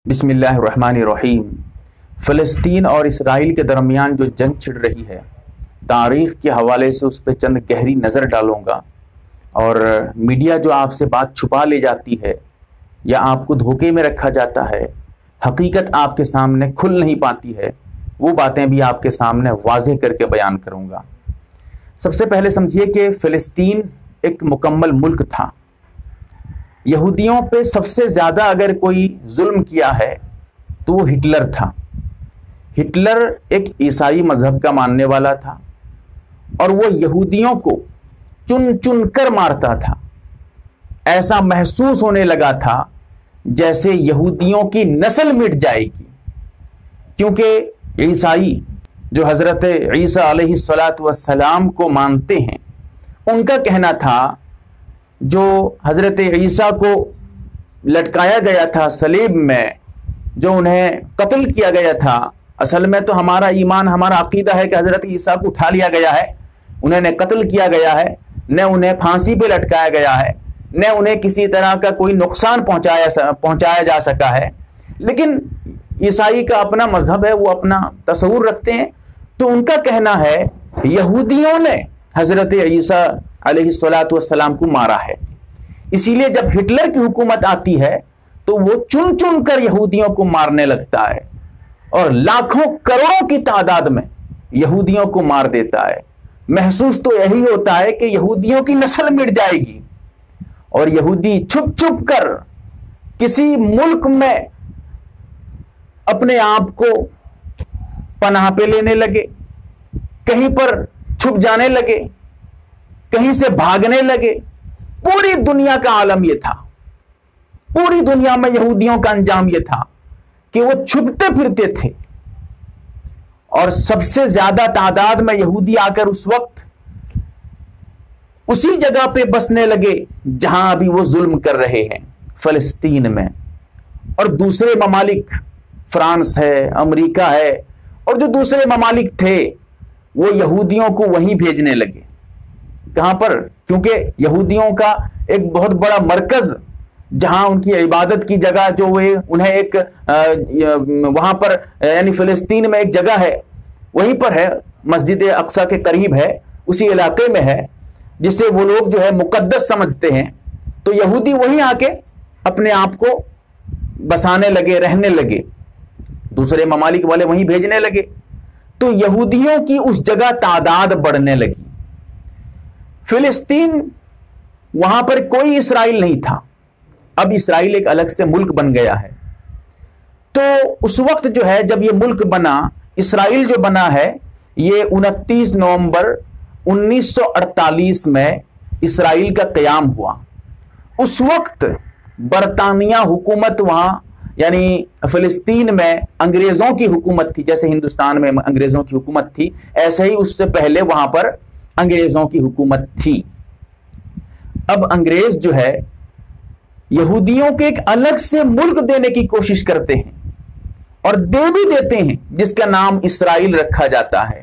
बिस्मिल्लाहिर्रहमानिर्रहीम। फ़लस्तीन और इसराइल के दरमियान जो जंग छिड़ रही है, तारीख़ के हवाले से उस पर चंद गहरी नज़र डालूँगा। और मीडिया जो आपसे बात छुपा ले जाती है या आपको धोखे में रखा जाता है, हकीकत आपके सामने खुल नहीं पाती है, वो बातें भी आपके सामने वाज़ेह करके बयान करूँगा। सबसे पहले समझिए कि फ़लस्तीन एक मुकम्मल मुल्क था। यहूदियों पे सबसे ज़्यादा अगर कोई जुल्म किया है तो वो हिटलर था। हिटलर एक ईसाई मज़हब का मानने वाला था और वो यहूदियों को चुन चुन कर मारता था। ऐसा महसूस होने लगा था जैसे यहूदियों की नस्ल मिट जाएगी, क्योंकि ईसाई जो हज़रत ईसा अलैहिस्सलातु वस्सलाम को मानते हैं, उनका कहना था जो हज़रत ईसा को लटकाया गया था सलीब में, जो उन्हें कत्ल किया गया था, असल में तो हमारा ईमान, हमारा अकीदा है कि हज़रत ईसा को उठा लिया गया है, उन्हें कत्ल किया गया है, न उन्हें फांसी पे लटकाया गया है, न उन्हें किसी तरह का कोई नुकसान पहुंचाया जा सका है। लेकिन ईसाई का अपना मजहब है, वो अपना तस्वूर रखते हैं। तो उनका कहना है यहूदियों ने हज़रत ईसा अलैहिस्सलातु वस्सलाम को मारा है। इसीलिए जब हिटलर की हुकूमत आती है तो वो चुन चुन कर यहूदियों को मारने लगता है और लाखों करोड़ों की तादाद में यहूदियों को मार देता है। महसूस तो यही होता है कि यहूदियों की नस्ल मिट जाएगी और यहूदी छुप छुप कर किसी मुल्क में अपने आप को पनाह पे लेने लगे, कहीं पर छुप जाने लगे, कहीं से भागने लगे। पूरी दुनिया का आलम यह था, पूरी दुनिया में यहूदियों का अंजाम यह था कि वो छुपते फिरते थे और सबसे ज्यादा तादाद में यहूदी आकर उस वक्त उसी जगह पे बसने लगे जहां अभी वो जुल्म कर रहे हैं, फलस्तीन में। और दूसरे ममालिक, फ्रांस है, अमेरिका है और जो दूसरे ममालिक थे, वो यहूदियों को वहीं भेजने लगे। कहां पर? क्योंकि यहूदियों का एक बहुत बड़ा मरकज, जहां उनकी इबादत की जगह जो वे उन्हें एक वहां पर यानी फिलिस्तीन में एक जगह है, वहीं पर है, मस्जिद अक्सा के करीब है, उसी इलाके में है, जिसे वो लोग जो है मुकद्दस समझते हैं। तो यहूदी वहीं आके अपने आप को बसाने लगे, रहने लगे, दूसरे ममालिक वाले वहीं भेजने लगे। तो यहूदियों की उस जगह तादाद बढ़ने लगी। फिलिस्तीन, वहां पर कोई इसराइल नहीं था, अब इसराइल एक अलग से मुल्क बन गया है। तो उस वक्त जो है जब ये मुल्क बना, इसराइल जो बना है, ये 29 नवंबर 1948 में इसराइल का क़याम हुआ। उस वक्त बरतानिया हुकूमत वहां यानी फिलिस्तीन में अंग्रेजों की हुकूमत थी। जैसे हिंदुस्तान में अंग्रेजों की हुकूमत थी, ऐसे ही उससे पहले वहां पर अंग्रेजों की हुकूमत थी। अब अंग्रेज जो है यहूदियों को एक अलग से मुल्क देने की कोशिश करते हैं और दे भी देते हैं, जिसका नाम इसराइल रखा जाता है।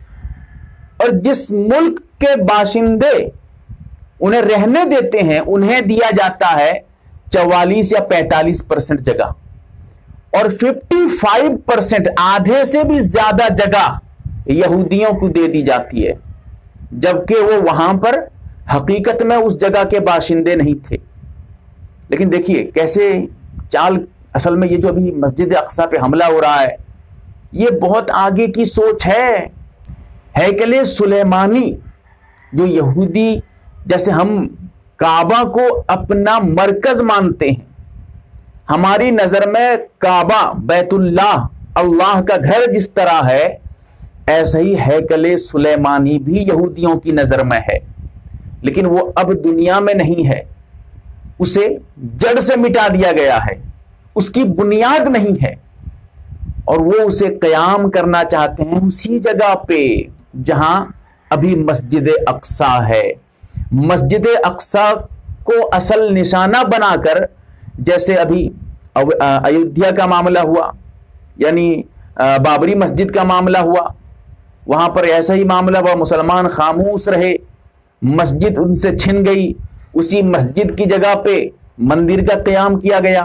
और जिस मुल्क के बाशिंदे उन्हें रहने देते हैं, उन्हें दिया जाता है 44 या 45% जगह, और 55%, आधे से भी ज्यादा जगह यहूदियों को दे दी जाती है, जबकि वो वहां पर हकीकत में उस जगह के बाशिंदे नहीं थे। लेकिन देखिए कैसे चाल, असल में ये जो अभी मस्जिद अक्सा पे हमला हो रहा है, ये बहुत आगे की सोच है। हैकले सुलेमानी, जो यहूदी, जैसे हम काबा को अपना मरकज मानते हैं, हमारी नजर में काबा, बैतुल्लाह, अल्लाह का घर जिस तरह है, ऐसा ही हैकले सुलेमानी भी यहूदियों की नजर में है। लेकिन वो अब दुनिया में नहीं है, उसे जड़ से मिटा दिया गया है, उसकी बुनियाद नहीं है, और वो उसे कयाम करना चाहते हैं उसी जगह पे जहां अभी मस्जिद अक्सा है। मस्जिद अक्सा को असल निशाना बनाकर, जैसे अभी अयोध्या का मामला हुआ, यानी बाबरी मस्जिद का मामला हुआ, वहां पर ऐसा ही मामला हुआ, मुसलमान खामोश रहे, मस्जिद उनसे छिन गई, उसी मस्जिद की जगह पे मंदिर का क़याम किया गया।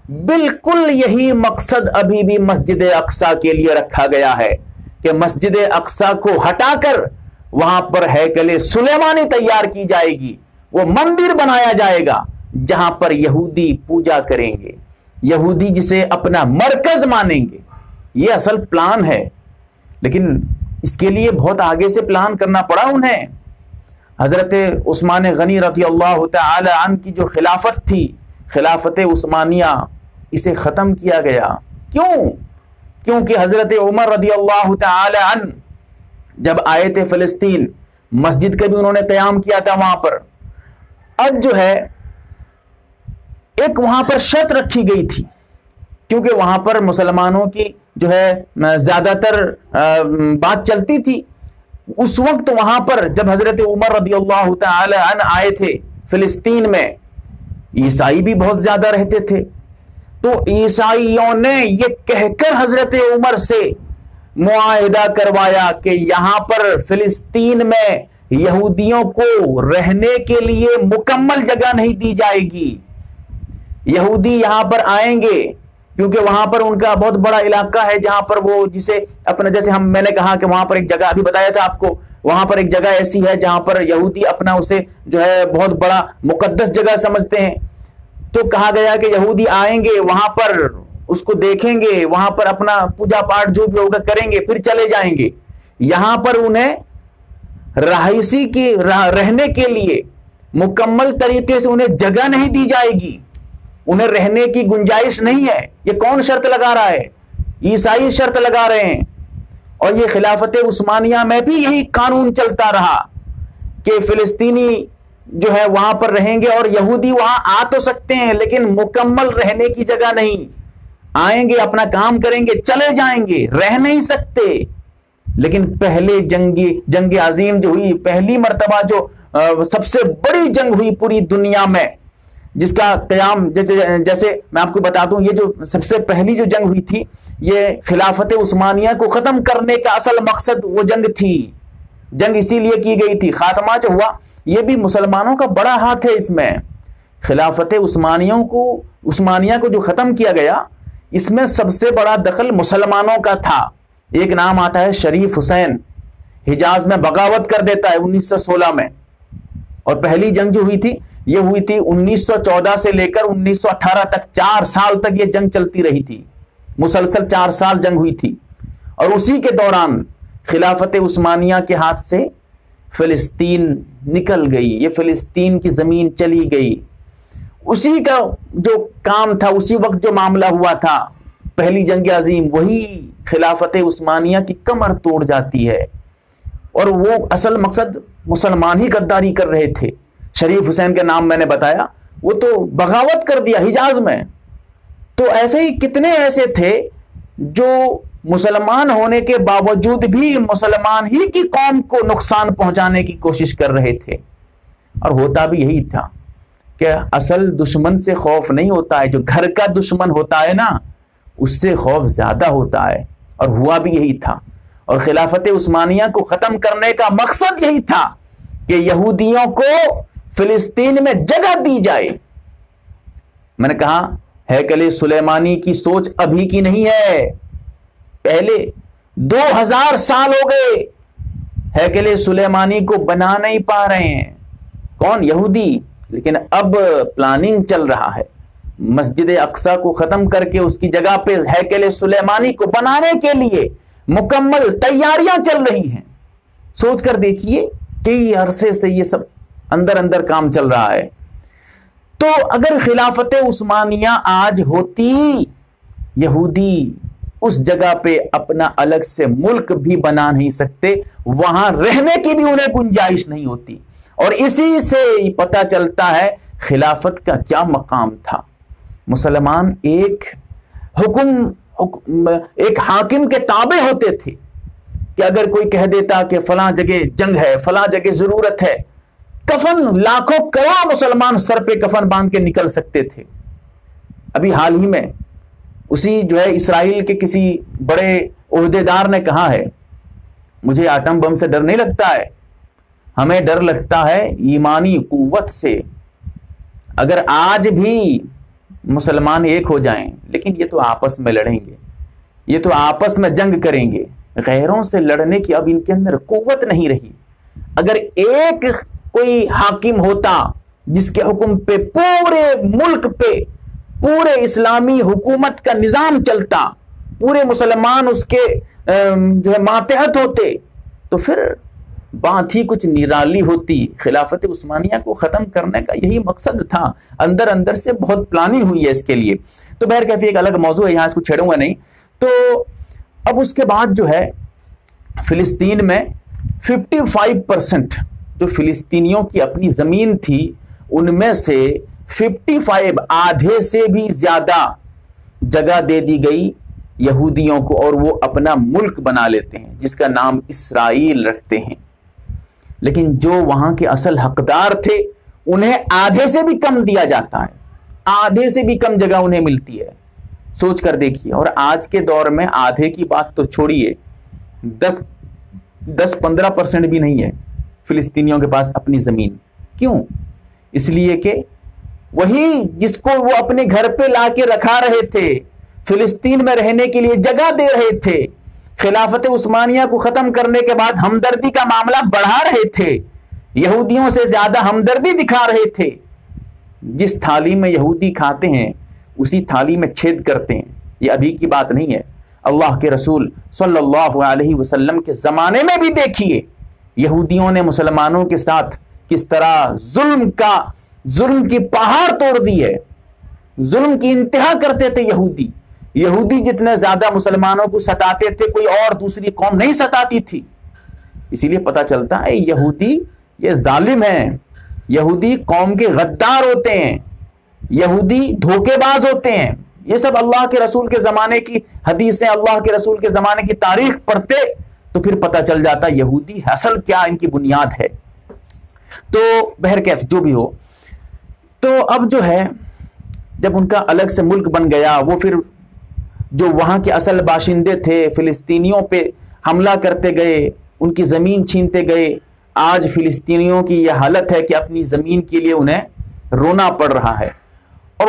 बिल्कुल यही मकसद अभी भी मस्जिद अक्सा के लिए रखा गया है कि मस्जिद अक्सा को हटाकर वहां पर हैकल सुलेमानी तैयार की जाएगी, वो मंदिर बनाया जाएगा जहां पर यहूदी पूजा करेंगे, यहूदी जिसे अपना मरकज मानेंगे। ये असल प्लान है, लेकिन इसके लिए बहुत आगे से प्लान करना पड़ा उन्हें। हजरत उस्मान गनी रज़ियल्लाहु तआला अन्हु की जो खिलाफत थी, खिलाफत उस्मानिया, इसे ख़त्म किया गया। क्यों? क्योंकि हजरत उमर रज़ियल्लाहु तआला अन्हु जब आए थे फ़लस्तीन, मस्जिद का भी उन्होंने क़याम किया था वहां पर। अब जो है एक वहां पर शर्त रखी गई थी, क्योंकि वहां पर मुसलमानों की जो है ज्यादातर बात चलती थी। उस वक्त वहां पर जब हजरत उमर रज़ियल्लाहु तआला अन्हु आए थे फिलिस्तीन में, ईसाई भी बहुत ज्यादा रहते थे। तो ईसाइयों ने ये कहकर हजरत उमर से मुआहिदा करवाया कि यहां पर फिलिस्तीन में यहूदियों को रहने के लिए मुकम्मल जगह नहीं दी जाएगी। यहूदी यहां पर आएंगे क्योंकि वहां पर उनका बहुत बड़ा इलाका है जहां पर वो जिसे अपना, जैसे मैंने कहा कि वहां पर एक जगह अभी बताया था आपको, वहां पर एक जगह ऐसी है जहां पर यहूदी अपना उसे जो है बहुत बड़ा मुकद्दस जगह समझते हैं। तो कहा गया कि यहूदी आएंगे, वहां पर उसको देखेंगे, वहां पर अपना पूजा पाठ जो भी होगा करेंगे, फिर चले जाएंगे। यहां पर उन्हें रहायशी की रहने के लिए मुकम्मल तरीके से उन्हें जगह नहीं दी जाएगी, उन्हें रहने की गुंजाइश नहीं है। ये कौन शर्त लगा रहा है? ईसाई शर्त लगा रहे हैं। और ये खिलाफत उस्मानिया में भी यही कानून चलता रहा कि फिलिस्तीनी जो है वहां पर रहेंगे और यहूदी वहां आ तो सकते हैं लेकिन मुकम्मल रहने की जगह नहीं। आएंगे, अपना काम करेंगे, चले जाएंगे, रह नहीं सकते। लेकिन पहले जंग अजीम जो हुई, पहली मर्तबा जो सबसे बड़ी जंग हुई पूरी दुनिया में, जिसका क़याम जैसे मैं आपको बता दूं, ये जो सबसे पहली जो जंग हुई थी, ये खिलाफत उस्मानिया को ख़त्म करने का असल मकसद वो जंग थी। जंग इसीलिए की गई थी। खात्मा जो हुआ, ये भी मुसलमानों का बड़ा हाथ है इसमें। खिलाफत उस्मानिया को जो ख़त्म किया गया, इसमें सबसे बड़ा दखल मुसलमानों का था। एक नाम आता है शरीफ हुसैन, हिजाज में बगावत कर देता है 1916 में। और पहली जंग जो हुई थी, ये हुई थी 1914 से लेकर 1918 तक। 4 साल तक ये जंग चलती रही थी, मुसलसल 4 साल जंग हुई थी। और उसी के दौरान खिलाफत उस्मानिया के हाथ से फिलिस्तीन निकल गई, ये फिलिस्तीन की जमीन चली गई। उसी का जो काम था, उसी वक्त जो मामला हुआ था, पहली जंग अजीम, वही खिलाफत उस्मानिया की कमर तोड़ जाती है। और वो असल मकसद, मुसलमान ही गद्दारी कर रहे थे। शरीफ हुसैन का नाम मैंने बताया, वो तो बगावत कर दिया हिजाज में। तो ऐसे ही कितने ऐसे थे जो मुसलमान होने के बावजूद भी मुसलमान ही की कौम को नुकसान पहुंचाने की कोशिश कर रहे थे। और होता भी यही था कि असल दुश्मन से खौफ नहीं होता है, जो घर का दुश्मन होता है ना, उससे खौफ ज्यादा होता है। और हुआ भी यही था। और खिलाफत उस्मानिया को खत्म करने का मकसद यही था कि यहूदियों को फिलिस्तीन में जगह दी जाए। मैंने कहा हैकल सुलेमानी की सोच अभी की नहीं है, पहले 2000 साल हो गए हैकल सुलेमानी को बना नहीं पा रहे हैं। कौन? यहूदी। लेकिन अब प्लानिंग चल रहा है, मस्जिद अक्सा को खत्म करके उसकी जगह पे हैकल सुलेमानी को बनाने के लिए मुकम्मल तैयारियां चल रही हैं। सोच कर देखिए, कई अरसे से ये सब अंदर अंदर काम चल रहा है। तो अगर खिलाफत उस्मानिया आज होती, यहूदी उस जगह पे अपना अलग से मुल्क भी बना नहीं सकते, वहां रहने की भी उन्हें गुंजाइश नहीं होती। और इसी से पता चलता है खिलाफत का क्या मकाम था। मुसलमान एक एक हाकिम के ताबे होते थे कि अगर कोई कह देता कि फलां जगह जंग है, फलां जगह जरूरत है, कफन लाखों करोड़ मुसलमान सर पे कफन बांध के निकल सकते थे। अभी हाल ही में उसी जो है इसराइल के किसी बड़े ओहदेदार ने कहा है, मुझे आटम बम से डर नहीं लगता है, हमें डर लगता है ईमानी कुव्वत से। अगर आज भी मुसलमान एक हो जाएं, लेकिन ये तो आपस में लड़ेंगे, ये तो आपस में जंग करेंगे, गैरों से लड़ने की अब इनके अंदर कुव्वत नहीं रही। अगर एक कोई हाकिम होता जिसके हुक्म पे पूरे मुल्क पे पूरे इस्लामी हुकूमत का निजाम चलता, पूरे मुसलमान उसके जो है मातहत होते, तो फिर बात ही कुछ निराली होती। खिलाफत उस्मानिया को ख़त्म करने का यही मकसद था। अंदर अंदर से बहुत प्लानिंग हुई है इसके लिए। तो बहर कैफी एक अलग मौजू है, यहाँ इसको छेड़ूंगा नहीं। तो अब उसके बाद जो है फ़िलिस्तीन में 55% जो फ़िलिस्तीनियों की अपनी ज़मीन थी, उनमें से 55 आधे से भी ज़्यादा जगह दे दी गई यहूदियों को, और वो अपना मुल्क बना लेते हैं जिसका नाम इसराइल रखते हैं। लेकिन जो वहां के असल हकदार थे उन्हें आधे से भी कम दिया जाता है, आधे से भी कम जगह उन्हें मिलती है। सोच कर देखिए। और आज के दौर में आधे की बात तो छोड़िए, 10-15% भी नहीं है फिलिस्तीनियों के पास अपनी जमीन। क्यों? इसलिए कि वही जिसको वो अपने घर पे लाके रखा रहे थे, फिलिस्तीन में रहने के लिए जगह दे रहे थे, खिलाफत उस्मानिया को खत्म करने के बाद हमदर्दी का मामला बढ़ा रहे थे, यहूदियों से ज्यादा हमदर्दी दिखा रहे थे। जिस थाली में यहूदी खाते हैं उसी थाली में छेद करते हैं। ये अभी की बात नहीं है। अल्लाह के रसूल सल्लल्लाहु अलैहि वसल्लम के ज़माने में भी देखिए यहूदियों ने मुसलमानों के साथ किस तरह जुल्म की पहाड़ तोड़ दी है, जुल्म की इंतहा करते थे यहूदी। यहूदी जितने ज्यादा मुसलमानों को सताते थे, कोई और दूसरी कौम नहीं सताती थी। इसीलिए पता चलता है यहूदी ये जालिम हैं, यहूदी कौम के गद्दार होते हैं, यहूदी धोखेबाज होते हैं। ये सब अल्लाह के रसूल के ज़माने की हदीसें, अल्लाह के रसूल के ज़माने की तारीख पढ़ते तो फिर पता चल जाता यहूदी असल क्या इनकी बुनियाद है। तो बहरकैफ जो भी हो, तो अब जो है जब उनका अलग से मुल्क बन गया, वो फिर जो वहाँ के असल बाशिंदे थे फिलिस्तीनियों पे हमला करते गए, उनकी ज़मीन छीनते गए। आज फिलिस्तीनियों की यह हालत है कि अपनी ज़मीन के लिए उन्हें रोना पड़ रहा है। और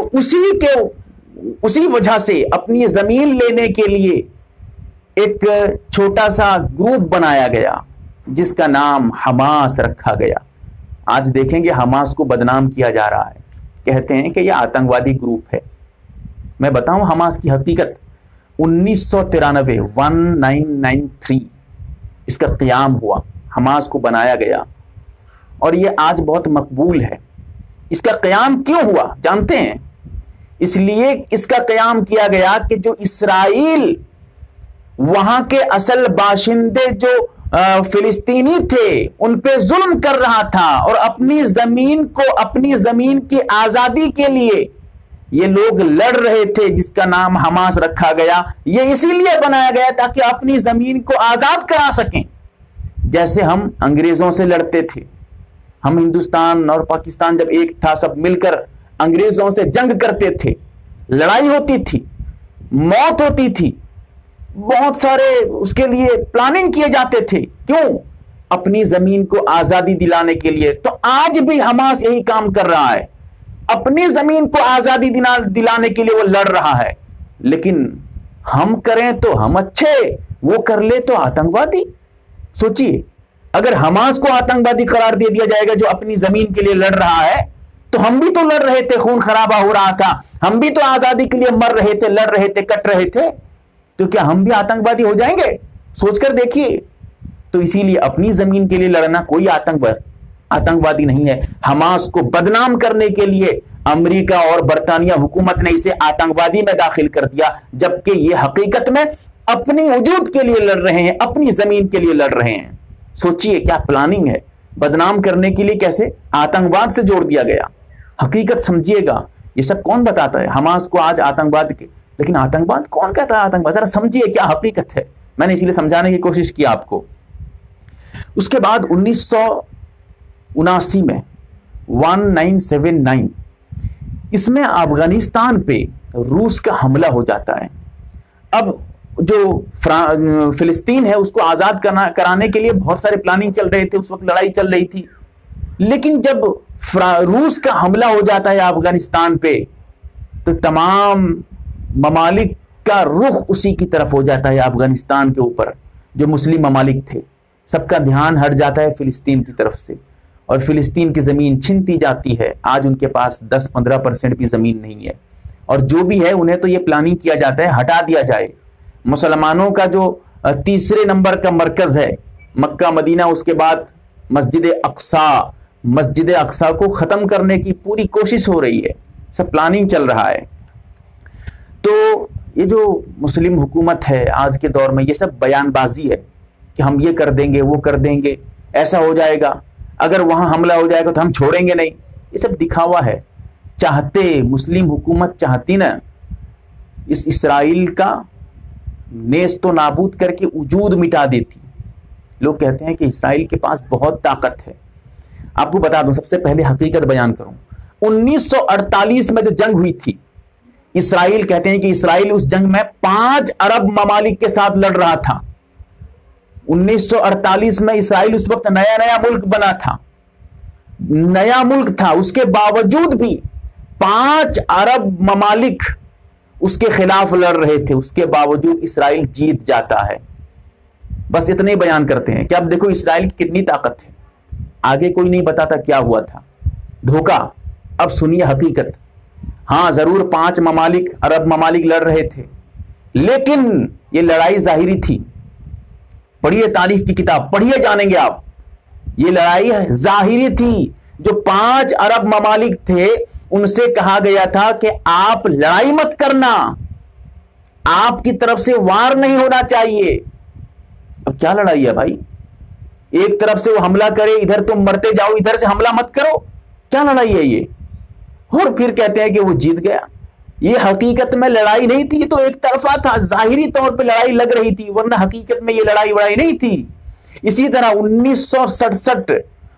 उसी वजह से अपनी ज़मीन लेने के लिए एक छोटा सा ग्रुप बनाया गया जिसका नाम हमास रखा गया। आज देखेंगे हमास को बदनाम किया जा रहा है, कहते हैं कि यह आतंकवादी ग्रुप है। मैं बताऊं हमास की हकीकत, 1993 1993 इसका क़याम हुआ, हमास को बनाया गया और यह आज बहुत मकबूल है। इसका क़याम क्यों हुआ जानते हैं? इसलिए इसका क़याम किया गया कि जो इसराइल वहां के असल बाशिंदे जो फिलिस्तीनी थे उन पे जुल्म कर रहा था और अपनी जमीन की आजादी के लिए ये लोग लड़ रहे थे, जिसका नाम हमास रखा गया। ये इसीलिए बनाया गया ताकि अपनी जमीन को आजाद करा सकें। जैसे हम अंग्रेजों से लड़ते थे, हम हिंदुस्तान और पाकिस्तान जब एक था सब मिलकर अंग्रेजों से जंग करते थे, लड़ाई होती थी, मौत होती थी, बहुत सारे उसके लिए प्लानिंग किए जाते थे। क्यों? अपनी जमीन को आजादी दिलाने के लिए। तो आज भी हमास यही काम कर रहा है, अपनी जमीन को आजादी दिलाने के लिए वो लड़ रहा है। लेकिन हम करें तो हम अच्छे, वो कर ले तो आतंकवादी। सोचिए, अगर हमास को आतंकवादी करार दे दिया जाएगा जो अपनी जमीन के लिए लड़ रहा है, तो हम भी तो लड़ रहे थे, खून खराबा हो रहा था, हम भी तो आजादी के लिए मर रहे थे, लड़ रहे थे, कट रहे थे, तो क्या हम भी आतंकवादी हो जाएंगे? सोचकर देखिए। तो इसीलिए अपनी जमीन के लिए लड़ना कोई आतंकवादी नहीं है। हमास को बदनाम करने के लिए अमेरिका और बरतानिया हुकूमत ने इसे आतंकवादी में दाखिल कर दिया, जबकि ये हकीकत में अपनी वजूद के लिए लड़ रहे हैं, अपनी जमीन के लिए लड़ रहे हैं। सोचिए क्या प्लानिंग है, बदनाम करने के लिए कैसे आतंकवाद से जोड़ दिया गया। हकीकत समझिएगा। ये सब कौन बताता है हमास को आज आतंकवाद के? लेकिन आतंकवाद कौन कहता है आतंकवाद? जरा समझिए क्या हकीकत है। मैंने इसीलिए समझाने की कोशिश की आपको। उसके बाद 1979 में 1979 इसमें अफगानिस्तान पे रूस का हमला हो जाता है। अब जो फिलिस्तीन है उसको आज़ाद कराने के लिए बहुत सारे प्लानिंग चल रहे थे, उस वक्त लड़ाई चल रही थी। लेकिन जब रूस का हमला हो जाता है अफगानिस्तान पे, तो तमाम ममालिक का रुख उसी की तरफ हो जाता है। अफगानिस्तान के ऊपर जो मुस्लिम ममालिक थे, सबका ध्यान हट जाता है फिलिस्तीन की तरफ से, और फिलिस्तीन की ज़मीन छीनती जाती है। आज उनके पास 10-15% भी ज़मीन नहीं है, और जो भी है उन्हें तो ये प्लानिंग किया जाता है हटा दिया जाए। मुसलमानों का जो तीसरे नंबर का मरकज़ है मक्का मदीना, उसके बाद मस्जिद अक्सा को ख़त्म करने की पूरी कोशिश हो रही है, सब प्लानिंग चल रहा है। तो ये जो मुस्लिम हुकूमत है आज के दौर में, ये सब बयानबाजी है कि हम ये कर देंगे, वो कर देंगे, ऐसा हो जाएगा, अगर वहाँ हमला हो जाएगा तो हम छोड़ेंगे नहीं। ये सब दिखावा है। चाहते मुस्लिम हुकूमत चाहती ना इस इसराइल का नेस्त तो नाबूद करके वजूद मिटा देती। लोग कहते हैं कि इसराइल के पास बहुत ताकत है। आपको बता दूं, सबसे पहले हकीकत बयान करूं, 1948 में जो जंग हुई थी, इसराइल कहते हैं कि इसराइल उस जंग में 5 अरब ममालिक के साथ लड़ रहा था। 1948 में इसराइल उस वक्त नया नया मुल्क बना था, नया मुल्क था, उसके बावजूद भी 5 अरब ममालिक उसके खिलाफ लड़ रहे थे, उसके बावजूद इसराइल जीत जाता है। बस इतने ही बयान करते हैं कि अब देखो इसराइल की कितनी ताकत है। आगे कोई नहीं बताता क्या हुआ था, धोखा। अब सुनिए हकीकत। हाँ, जरूर 5 ममालिक अरब ममालिक लड़ रहे थे, लेकिन ये लड़ाई जाहिरी थी। पढ़िए तारीख की किताब, पढ़िए, जानेंगे आप। ये लड़ाई जाहिरी थी। जो 5 अरब ममालिक थे उनसे कहा गया था कि आप लड़ाई मत करना, आपकी तरफ से वार नहीं होना चाहिए। अब क्या लड़ाई है भाई? एक तरफ से वो हमला करे, इधर तुम मरते जाओ, इधर से हमला मत करो, क्या लड़ाई है ये? और फिर कहते हैं कि वो जीत गया। ये हकीकत में लड़ाई नहीं थी, ये तो एक तरफा था, जाहिरी तौर पे लड़ाई लग रही थी, वरना हकीकत में ये लड़ाई नहीं थी। इसी तरह 1967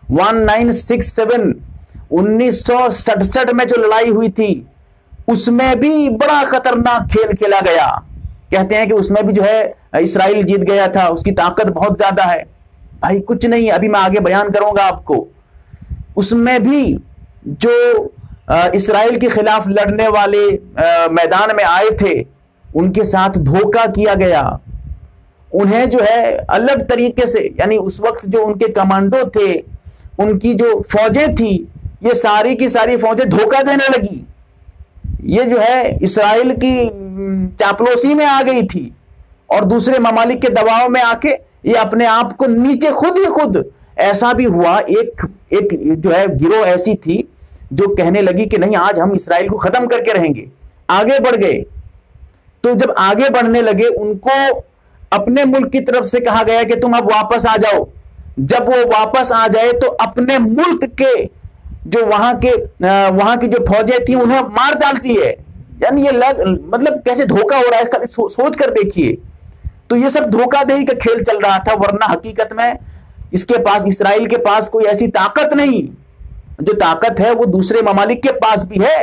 1967 में जो लड़ाई हुई थी, उसमें भी बड़ा खतरनाक खेल खेला गया। कहते हैं कि उसमें भी जो है इसराइल जीत गया था, उसकी ताकत बहुत ज्यादा है। भाई कुछ नहीं, अभी मैं आगे बयान करूंगा आपको। उसमें भी जो इसराइल के खिलाफ लड़ने वाले मैदान में आए थे, उनके साथ धोखा किया गया। उन्हें जो है अलग तरीके से, यानी उस वक्त जो उनके कमांडो थे, उनकी जो फौजें थी, ये सारी की सारी फौजें धोखा देने लगी। ये जो है इसराइल की चापलूसी में आ गई थी, और दूसरे ममालिक के दबाव में आके ये अपने आप को नीचे खुद ही खुद। ऐसा भी हुआ, एक जो है गिरोह ऐसी थी जो कहने लगी कि नहीं, आज हम इसराइल को खत्म करके रहेंगे। आगे बढ़ गए, तो जब आगे बढ़ने लगे, उनको अपने मुल्क की तरफ से कहा गया कि तुम अब वापस आ जाओ। जब वो वापस आ जाए तो अपने मुल्क के जो वहां की जो फौजें थी उन्हें मार डालती है। यानी ये मतलब कैसे धोखा हो रहा है, सोच कर देखिए। तो ये सब धोखाधड़ी का खेल चल रहा था, वरना हकीकत में इसके पास, इसराइल के पास कोई ऐसी ताकत नहीं। जो ताकत है वो दूसरे ममालिक के पास भी है।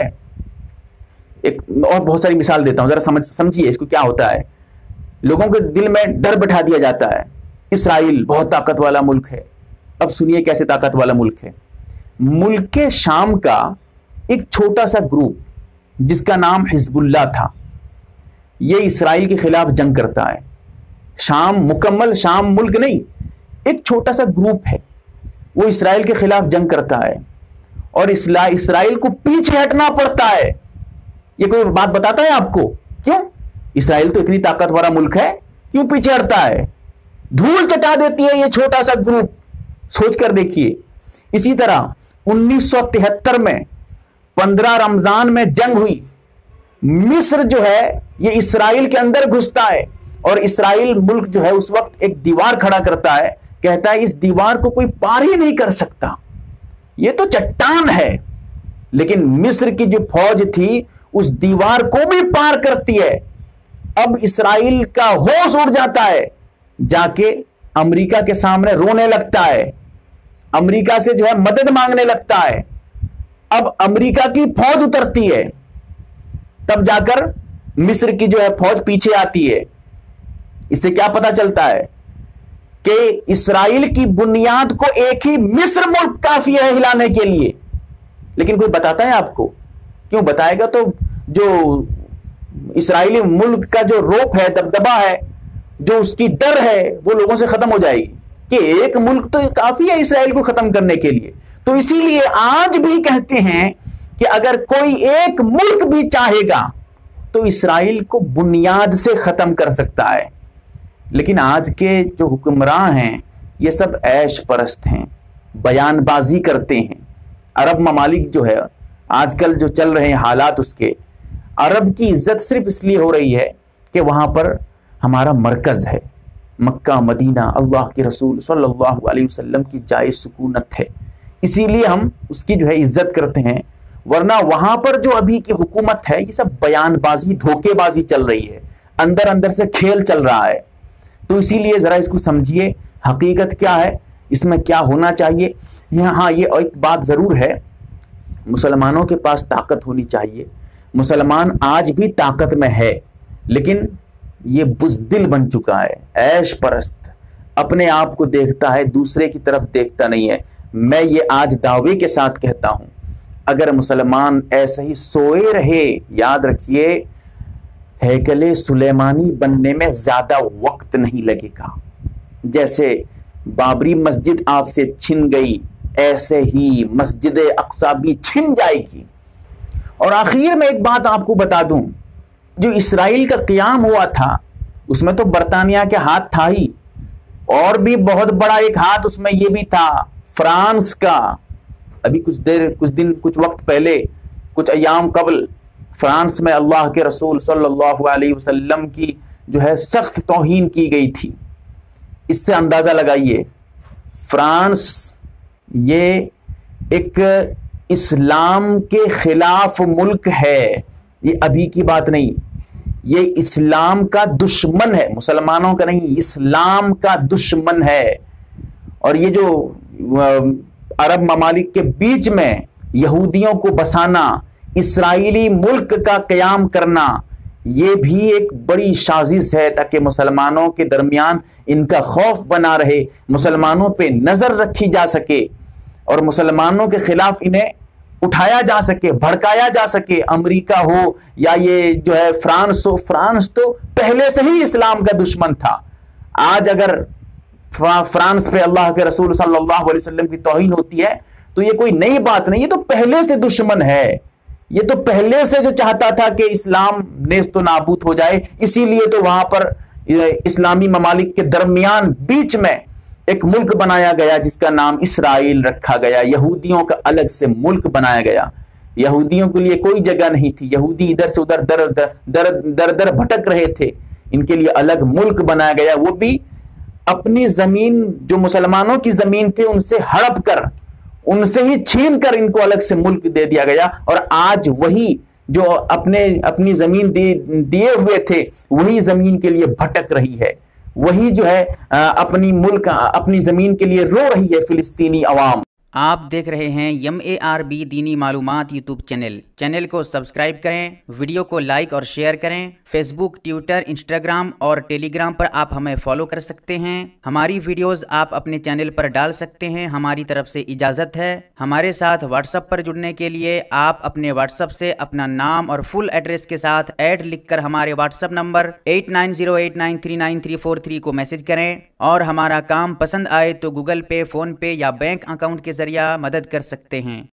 एक और बहुत सारी मिसाल देता हूं, जरा समझिए इसको क्या होता है। लोगों के दिल में डर बैठा दिया जाता है, इसराइल बहुत ताकत वाला मुल्क है। अब सुनिए कैसे ताकत वाला मुल्क है। मुल्क के शाम का एक छोटा सा ग्रुप जिसका नाम हिजबुल्लाह था, ये इसराइल के खिलाफ जंग करता है। शाम, मुकम्मल शाम मुल्क नहीं, एक छोटा सा ग्रुप है, वो इसराइल के खिलाफ जंग करता है, और इसराइल को पीछे हटना पड़ता है। ये कोई बात बताता है आपको? क्यों? इसराइल तो इतनी ताकत वाला मुल्क है, क्यों पीछे हटता है? धूल चटा देती है ये छोटा सा ग्रुप, सोच कर देखिए। इसी तरह 1973 में 15 रमजान में जंग हुई। मिस्र जो है ये इसराइल के अंदर घुसता है, और इसराइल मुल्क जो है उस वक्त एक दीवार खड़ा करता है, कहता है इस दीवार को कोई पार ही नहीं कर सकता, ये तो चट्टान है। लेकिन मिस्र की जो फौज थी उस दीवार को भी पार करती है। अब इसराइल का होश उड़ जाता है, जाके अमेरिका के सामने रोने लगता है, अमेरिका से जो है मदद मांगने लगता है। अब अमेरिका की फौज उतरती है, तब जाकर मिस्र की जो है फौज पीछे आती है। इससे क्या पता चलता है कि इसराइल की बुनियाद को एक ही मिस्र मुल्क काफी है हिलाने के लिए। लेकिन कोई बताता है आपको? क्यों बताएगा? तो जो इस्राएली मुल्क का जो रोप है, दबदबा है, जो उसकी डर है, वो लोगों से खत्म हो जाएगी कि एक मुल्क तो काफी है इसराइल को खत्म करने के लिए। तो इसीलिए आज भी कहते हैं कि अगर कोई एक मुल्क भी चाहेगा तो इसराइल को बुनियाद से खत्म कर सकता है। लेकिन आज के जो हुक्मरान हैं ये सब ऐश परस्त हैं, बयानबाजी करते हैं। अरब ममालिक जो है आजकल जो चल रहे हैं हालात, उसके अरब की इज्जत सिर्फ इसलिए हो रही है कि वहां पर हमारा मरकज है, मक्का मदीना, अल्लाह के रसूल सल्लल्लाहु अलैहि वसल्लम की जाए सुकूनत है, इसीलिए हम उसकी जो है इज्जत करते हैं। वरना वहां पर जो अभी की हुकूमत है ये सब बयानबाजी, धोखेबाजी चल रही है, अंदर अंदर से खेल चल रहा है। तो इसीलिए जरा इसको समझिए, हकीकत क्या है, इसमें क्या होना चाहिए। हाँ, ये एक बात जरूर है, मुसलमानों के पास ताकत होनी चाहिए। मुसलमान आज भी ताकत में है, लेकिन ये बुज़दिल बन चुका है, ऐश परस्त, अपने आप को देखता है, दूसरे की तरफ देखता नहीं है। मैं ये आज दावे के साथ कहता हूं, अगर मुसलमान ऐसे ही सोए रहे, याद रखिए हैकले सुलेमानी बनने में ज्यादा वक्त नहीं लगेगा। जैसे बाबरी मस्जिद आपसे छिन गई, ऐसे ही मस्जिद अक्सा भी छिन जाएगी। और आखिर में एक बात आपको बता दूं, जो इसराइल का क़याम हुआ था उसमें तो बरतानिया के हाथ था ही, और भी बहुत बड़ा एक हाथ उसमें ये भी था फ्रांस का। अभी कुछ वक्त पहले, कुछ अयाम कबल फ्रांस में अल्लाह के रसूल सल्लल्लाहु अलैहि वसल्लम की जो है सख्त तौहीन की गई थी। इससे अंदाजा लगाइए, फ्रांस ये एक इस्लाम के खिलाफ मुल्क है, ये अभी की बात नहीं, ये इस्लाम का दुश्मन है, मुसलमानों का नहीं, इस्लाम का दुश्मन है। और ये जो अरब ममालिक के बीच में यहूदियों को बसाना, इस्राएली मुल्क का क़याम करना, ये भी एक बड़ी साजिश है ताकि मुसलमानों के दरमियान इनका खौफ बना रहे, मुसलमानों पे नज़र रखी जा सके और मुसलमानों के खिलाफ इन्हें उठाया जा सके, भड़काया जा सके। अमेरिका हो या ये जो है फ्रांस हो, फ्रांस तो पहले से ही इस्लाम का दुश्मन था। आज अगर फ्रांस पे अल्लाह के रसूल सल्लल्लाहु अलैहि वसल्लम की तौहीन होती है तो ये कोई नई बात नहीं, ये तो पहले से दुश्मन है, ये तो पहले से जो चाहता था कि इस्लाम नेस्त नाबूद हो जाए। इसीलिए तो वहां पर इस्लामी ममालिक के दरमियान बीच में एक मुल्क बनाया गया जिसका नाम इसराइल रखा गया, यहूदियों का अलग से मुल्क बनाया गया। यहूदियों के लिए कोई जगह नहीं थी, यहूदी इधर से उधर दर दर भटक रहे थे, इनके लिए अलग मुल्क बनाया गया, वो भी अपनी जमीन, जो मुसलमानों की जमीन थी उनसे हड़प कर, उनसे ही छीन कर इनको अलग से मुल्क दे दिया गया। और आज वही जो अपनी जमीन दिए हुए थे, वही जमीन के लिए भटक रही है, वही जो है अपनी जमीन के लिए रो रही है फिलिस्तीनी अवाम। आप देख रहे हैं MARB दीनी मालूमात यूट्यूब चैनल को सब्सक्राइब करें, वीडियो को लाइक और शेयर करें। फेसबुक, ट्विटर, इंस्टाग्राम और टेलीग्राम पर आप हमें फॉलो कर सकते हैं। हमारी वीडियोस आप अपने चैनल पर डाल सकते हैं, हमारी तरफ से इजाज़त है। हमारे साथ व्हाट्सएप पर जुड़ने के लिए आप अपने व्हाट्सएप से अपना नाम और फुल एड्रेस के साथ ऐड लिखकर हमारे व्हाट्सएप नंबर 8908939343 को मैसेज करें। और हमारा काम पसंद आए तो गूगल पे, फ़ोन पे या बैंक अकाउंट के जरिए मदद कर सकते हैं।